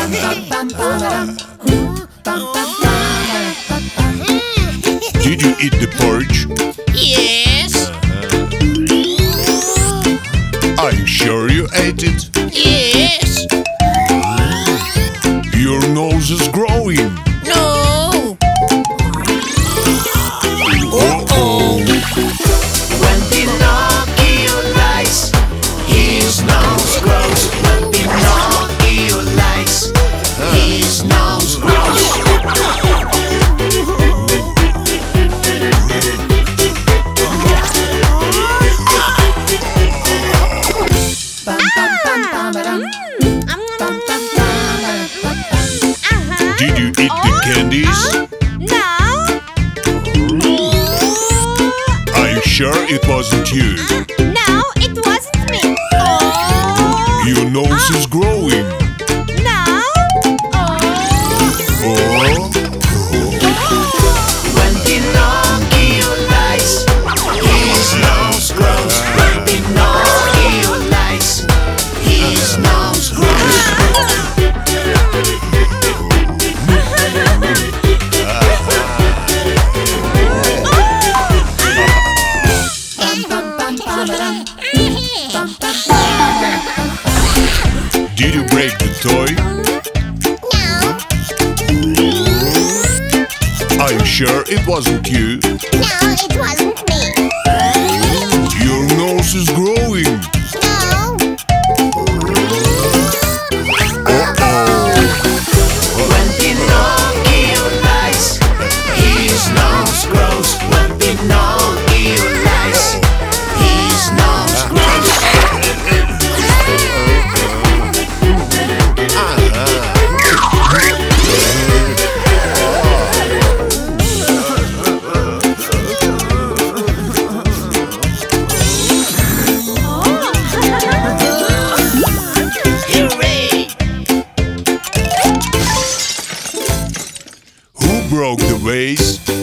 Did you eat the porridge? Yes. Are you sure you ate it? Yes. Your nose is growing. No. Uh-oh. When Pinocchio lies, his nose grows. When Pinocchio lies, his nose grows. Did you eat the candies? No. Are you sure it wasn't you? No, it wasn't me. Oh. Your nose is growing. No. Oh. When Pinocchio lies, his nose grows. When Pinocchio lies, his nose grows. Did you break the toy? No. Are you sure it wasn't you? No, it wasn't me. Your nose is growing. No. When Pinocchio lies, his nose grows. When Pinocchio lies, his nose grows. Hooray! Who broke the vase?